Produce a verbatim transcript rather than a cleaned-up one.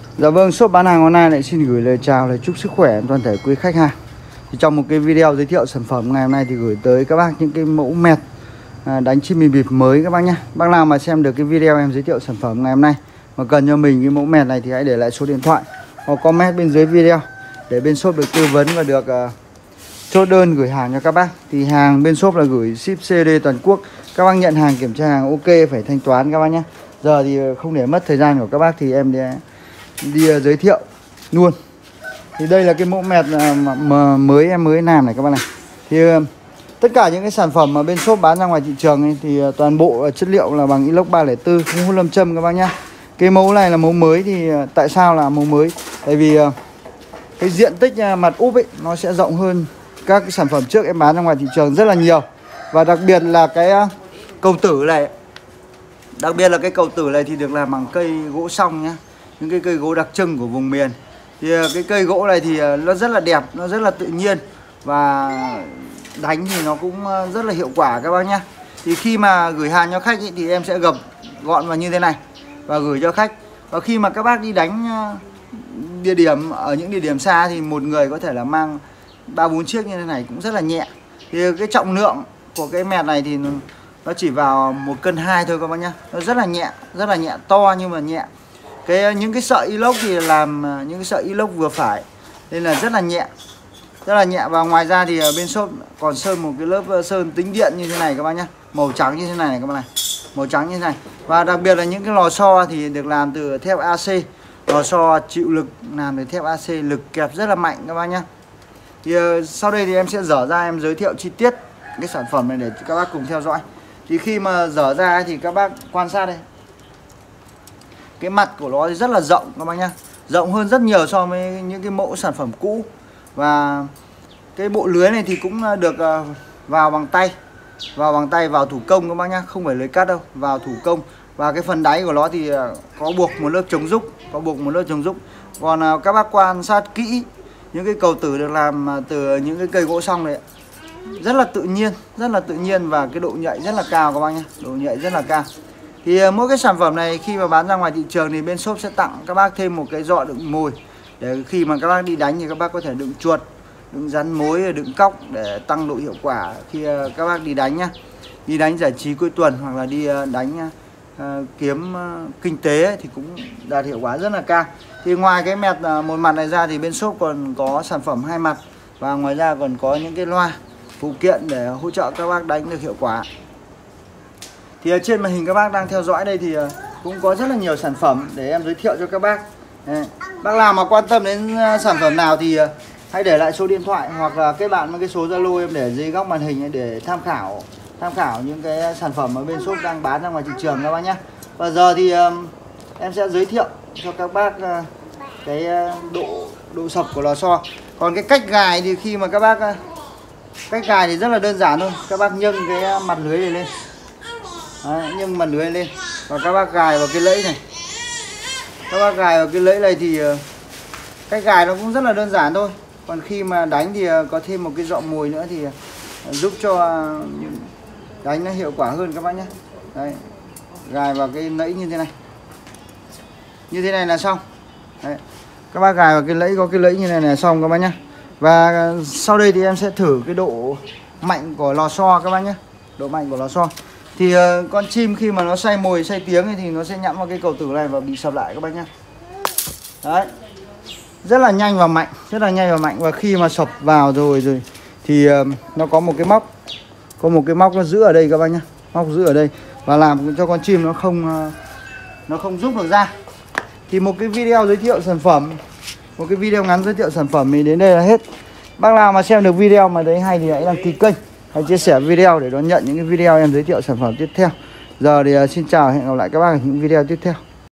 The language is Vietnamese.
Dạ vâng, shop bán hàng online lại xin gửi lời chào, lời chúc sức khỏe toàn thể quý khách hàng. Thì trong một cái video giới thiệu sản phẩm ngày hôm nay thì gửi tới các bác những cái mẫu mẹt à, đánh chim bìm bịp mới các bác nhé. Bác nào mà xem được cái video em giới thiệu sản phẩm ngày hôm nay mà cần cho mình cái mẫu mẹt này thì hãy để lại số điện thoại hoặc comment bên dưới video để bên shop được tư vấn và được uh, chốt đơn gửi hàng cho các bác. Thì hàng bên shop là gửi ship xê đê toàn quốc. Các bác nhận hàng kiểm tra hàng ok phải thanh toán các bác nhé. Giờ thì không để mất thời gian của các bác thì em đi, đi uh, giới thiệu luôn. Thì đây là cái mẫu mẹt mà, mà mới em mới làm này các bác này. Thì uh, tất cả những cái sản phẩm mà bên shop bán ra ngoài thị trường ấy, thì uh, toàn bộ uh, chất liệu là bằng inox ba không bốn, không hút lâm châm các bác nhá. Cái mẫu này là mẫu mới thì uh, tại sao là mẫu mới? Tại vì uh, cái diện tích uh, mặt úp ấy nó sẽ rộng hơn các cái sản phẩm trước em bán ra ngoài thị trường rất là nhiều. Và đặc biệt là cái uh, cầu tử này, đặc biệt là cái cầu tử này thì được làm bằng cây gỗ song nhá, những cái cây gỗ đặc trưng của vùng miền. Thì uh, cái cây gỗ này thì uh, nó rất là đẹp, nó rất là tự nhiên và đánh thì nó cũng uh, rất là hiệu quả các bác nhá. Thì khi mà gửi hàng cho khách ý, thì em sẽ gập gọn vào như thế này và gửi cho khách. Và khi mà các bác đi đánh uh, địa điểm ở những địa điểm xa thì một người có thể là mang ba bốn chiếc như thế này cũng rất là nhẹ. Thì cái trọng lượng của cái mẹt này thì nó chỉ vào một cân hai thôi các bác nhá. Nó rất là nhẹ, rất là nhẹ, to nhưng mà nhẹ. Cái những cái sợi inox thì làm những cái sợi inox vừa phải nên là rất là nhẹ, rất là nhẹ. Và ngoài ra thì ở bên shop còn sơn một cái lớp sơn tĩnh điện như thế này các bác nhá, màu trắng như thế này, này các bác này, màu trắng như thế này. Và đặc biệt là những cái lò xo thì được làm từ thép a xê, lò xo chịu lực làm từ thép a xê, lực kẹp rất là mạnh các bác nhá. Thì uh, sau đây thì em sẽ dở ra em giới thiệu chi tiết cái sản phẩm này để các bác cùng theo dõi. Thì khi mà dở ra thì các bác quan sát đây, cái mặt của nó rất là rộng các bác nhá, rộng hơn rất nhiều so với những cái mẫu sản phẩm cũ. Và cái bộ lưới này thì cũng được uh, vào bằng tay, vào bằng tay, vào thủ công các bác nhá, không phải lưới cắt đâu, vào thủ công. Và cái phần đáy của nó thì uh, có buộc một lớp chống rúc, có buộc một lớp chống rúc. Còn uh, các bác quan sát kỹ những cái cầu tử được làm từ những cái cây gỗ song này rất là tự nhiên, rất là tự nhiên và cái độ nhạy rất là cao các bác nhé, độ nhạy rất là cao. Thì mỗi cái sản phẩm này khi mà bán ra ngoài thị trường thì bên shop sẽ tặng các bác thêm một cái giọ đựng mồi để khi mà các bác đi đánh thì các bác có thể đựng chuột, đựng rắn mối, đựng cóc để tăng độ hiệu quả khi các bác đi đánh nhá, đi đánh giải trí cuối tuần hoặc là đi đánh uh, kiếm uh, kinh tế ấy, thì cũng đạt hiệu quả rất là cao. Thì ngoài cái mẹt uh, một mặt này ra thì bên shop còn có sản phẩm hai mặt và ngoài ra còn có những cái loa phụ kiện để hỗ trợ các bác đánh được hiệu quả. Thì ở trên màn hình các bác đang theo dõi đây thì cũng có rất là nhiều sản phẩm để em giới thiệu cho các bác. Đây. Bác nào mà quan tâm đến sản phẩm nào thì hãy để lại số điện thoại hoặc là kết bạn với cái số Zalo em để dưới góc màn hình để tham khảo tham khảo những cái sản phẩm mà bên shop đang bán ra ngoài thị trường các bác nhé. Và giờ thì em sẽ giới thiệu cho các bác cái độ độ sập của lò xo. Còn cái cách gài thì khi mà các bác cách gài thì rất là đơn giản thôi. Các bác nhâng cái mặt lưới này lên. Đấy, nhâng mặt lưới lên và các bác gài vào cái lẫy này. Các bác gài vào cái lẫy này thì cách gài nó cũng rất là đơn giản thôi. Còn khi mà đánh thì có thêm một cái dọ mồi nữa thì giúp cho đánh nó hiệu quả hơn các bác nhé. Đấy, gài vào cái lẫy như thế này, như thế này là xong. Đấy, các bác gài vào cái lẫy, có cái lẫy như này là xong các bác nhé. Và sau đây thì em sẽ thử cái độ mạnh của lò xo các bác nhé, độ mạnh của lò xo. Thì uh, con chim khi mà nó xay mồi, xay tiếng ấy, thì nó sẽ nhắm vào cái cầu tử này và bị sập lại các bác nhé. Đấy, rất là nhanh và mạnh, rất là nhanh và mạnh. Và khi mà sập vào rồi rồi thì uh, nó có một cái móc, có một cái móc nó giữ ở đây các bác nhé, móc giữ ở đây và làm cho con chim nó không uh, nó không rút được ra. Thì một cái video giới thiệu sản phẩm, một cái video ngắn giới thiệu sản phẩm thì đến đây là hết. Bác nào mà xem được video mà thấy hay thì hãy đăng ký kênh, hãy chia sẻ video để đón nhận những cái video em giới thiệu sản phẩm tiếp theo. Giờ thì xin chào, hẹn gặp lại các bác ở những video tiếp theo.